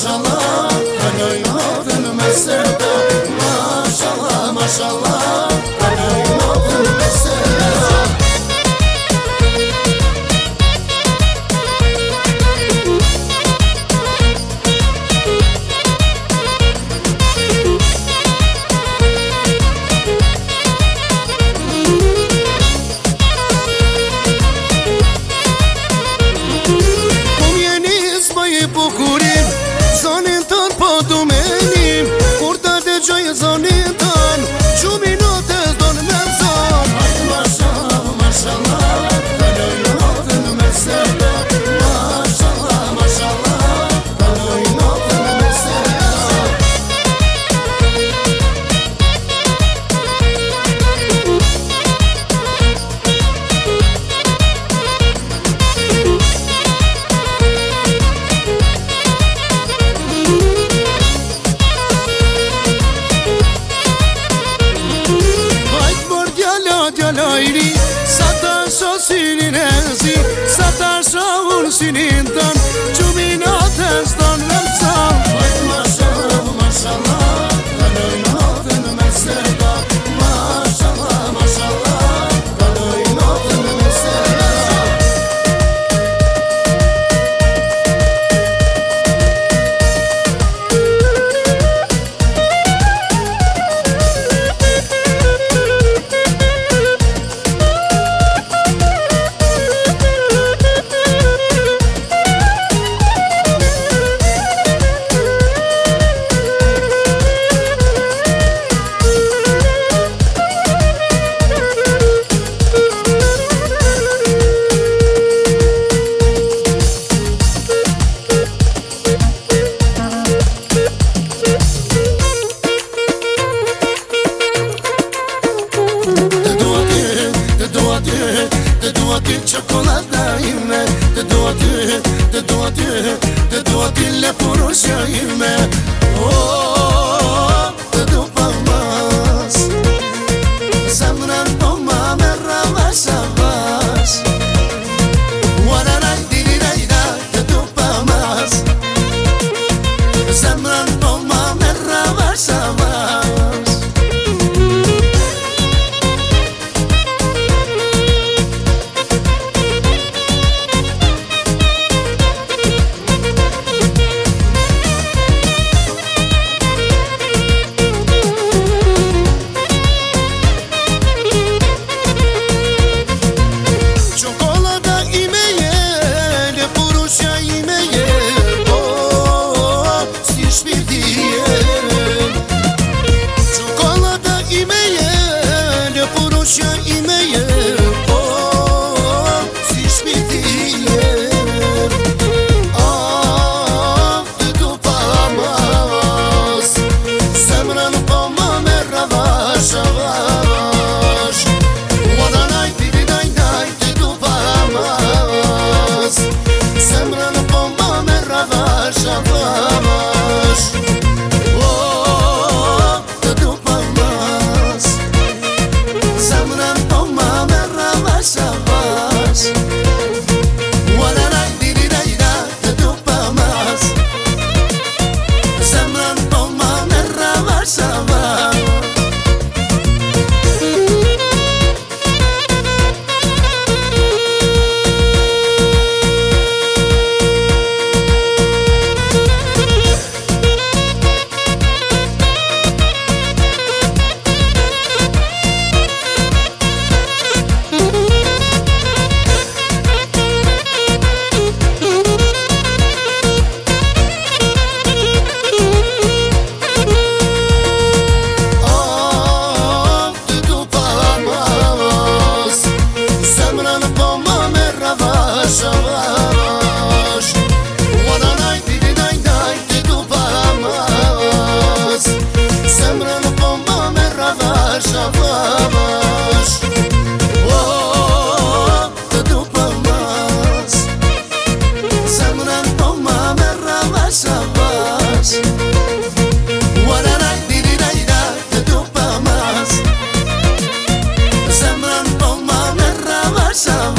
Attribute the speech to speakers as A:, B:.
A: maşallah, ben oynadın mesela. Maşallah, maşallah, ben oynadın mesela.
B: Bucurim, zonintan podumenim, curta de joie zonintan, ciuminotes don mezon.
A: Maşallah, maşallah, ben oynadın mesela. Maşallah, maşallah, ben oynadın mesela.
B: Airi, sata so sininezi, sata so un sinintan, ciuminotes don mezon.
A: Maşallah, maşallah, ben oynadın mesela. Maşallah, maşallah, ben oynadın mesela.
B: Te do a ti cioccolata in me, te do a ti le poroscia in me. Oh, te do pa mas, semran po ma merra vasa vas. Wararai dirirai da, te do pa mas, semran po ma merra vasa vas. Some